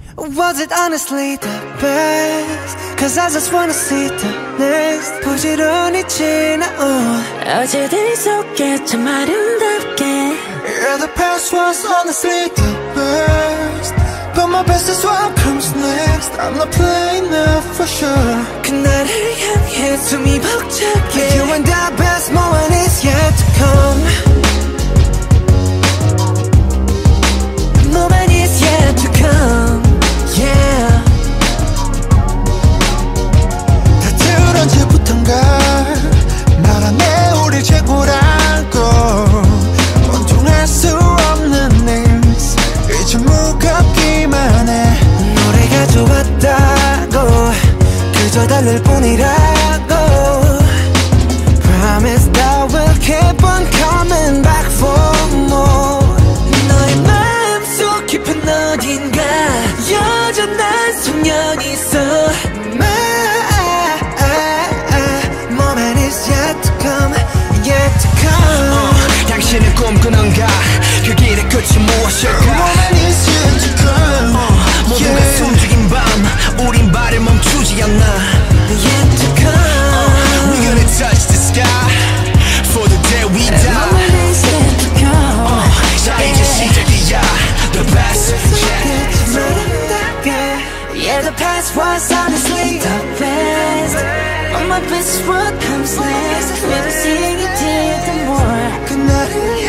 Was it honestly the best? Cause I just wanna see the next. 부지런히 지나온 어제들 속에 참 아름답게. Yeah, the past was honestly the best, but my best is what comes next. I'm not playing now for sure. 그날을 향해 숨이 벅차게. You and the best moment is yet to come. Moment is yet to come. Yeah. 다들 언제부턴가 말하네 우리 최고라고. 원통할 수 없는 names 이제 무겁기만 해. 노래가 좋았다고 그저 달랠 뿐이라고. Promise that we'll keep on coming back for more. 너의 마음속 깊은 어딘가 여전한 소년이 있어. Moment is yet to come, yet to come. 당신은 꿈꾸는가 그 길의 끝이 무엇일까. Moment is yet to come. 모두가 숨죽인 밤 우린 발을 멈추지 않나. Yet to come. We're gonna touch the sky for the day we die. Moment is yet to come. 자 이제 시작이야. The best yet. Yeah, the past was honestly the best, but my best is what comes next. We'll be seeing it till the more. 그날을